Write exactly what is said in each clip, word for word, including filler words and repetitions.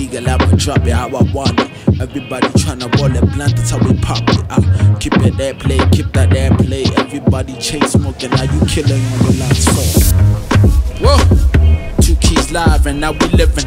legal, I'ma drop it how I want it. Everybody tryna roll it blunt, that's how we pop it. Uh, keep it that play, keep that there play. Everybody chase smoking, now you killing on the last four. Whoa, two keys live and now we living.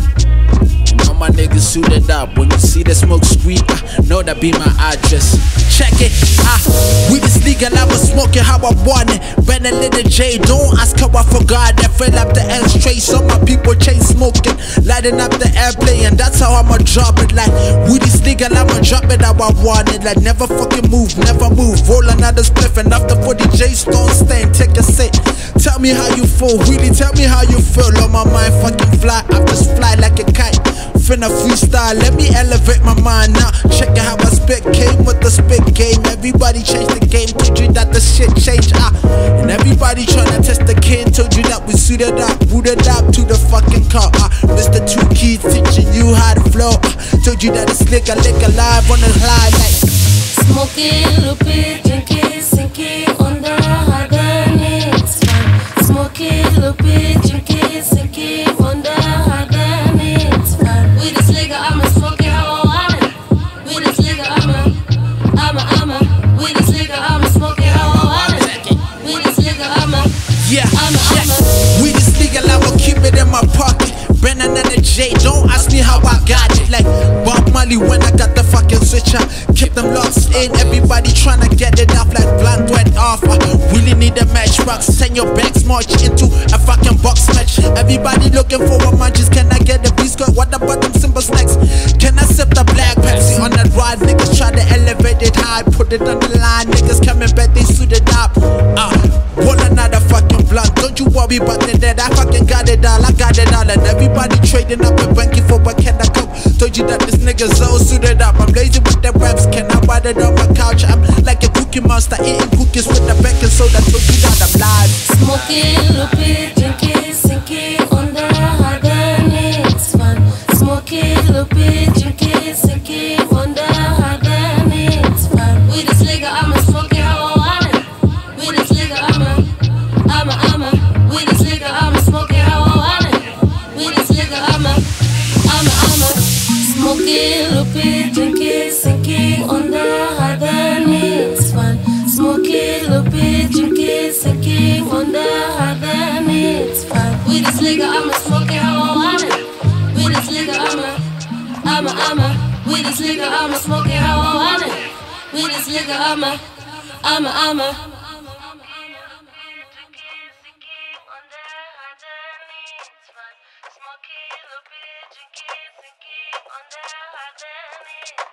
And all my niggas suited up. When you see the smoke screen, uh, know that be my address. Check it, ah, uh, we this legal, I was smoking how I want it. Ben a little J, don't ask how I forgot that. Fill up the ashtray, so my people chase smoking, lighting up the airplay, and that's how I'ma drop it. Like, we this legal, I'ma drop it how I want it. Like, never fucking move, never move. Roll another spliff, and after forty J's, don't stand, take a sit. Tell me how you feel, really tell me how you feel. On my mind fucking fly, I just fly like a kite. Finna freestyle, let me elevate my mind now. Check out how I spit, came with the spit game. Everybody changed the game, told you that the shit changed, ah. And everybody tryna test the king, told you that we suited up, booted up to the fucking car, ah. Mister two keys teaching you how to flow, ah. Told you that it's lick a lick alive on the high like smoking, loop it, drink it, sink it on the harder next one. Smoking, loop it, drink it, sink it on the harder next one. With this nigga, I'ma smoke it how I want it. With this nigga, I'ma, I'ma, I'ma. With this nigga, I'ma smoke it how I want it. With this nigga, I'ma, yeah, I'ma, I'ma. With this nigga, I will keep it in my pocket. Brand another J, don't ask me how I got it. Like Bob Marley when I got the fucking switcher. Keep them locks in, everybody tryna get it off like blunt went off. I really need a matchbox, send your banks march into a fucking box match. Everybody looking for a munchies, can I get a biscuit? What about them simple snacks? Can I sip the black Pepsi on that ride? Niggas try to elevate it high, put it on the line. Niggas coming back, they suited up. Ah, uh, roll another fucking blunt. Don't you worry about the dead, I fucking got it all, I got it all. And everybody trading up and banking for what can I go? Told you that this nigga's all suited up. I'm lazy with the raps, can I ride it on my couch? I'm like a cookie monster, eating cookies with the baking soda. Told you that I'm live. Smoking, loop it, drink it, sink it on the harder next one. Smoking, loop it, drink it, sink it on the harder next one. With this nigga, I'ma smoke it how I want it. With this nigga, I'ma, I'ma, I'ma. With this nigga, I'ma smoke it how I want it. With this nigga, I'ma, I'ma, I'ma. Smoking, loop it, drink it, sink it on the harder next one. Smoking, loop it, drink it, sink it on the harder next one. With this nigga, I'ma smoke it how I want it. With this nigga, I'ma, I'ma, I'ma. With this nigga, I'ma smoke it how I want it. With this nigga, I'ma, I'ma, I'ma. Smoke it, loop it, drink it, sink it on the harder next.